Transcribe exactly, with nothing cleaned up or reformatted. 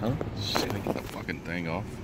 Huh? Shit, I get that fucking thing off.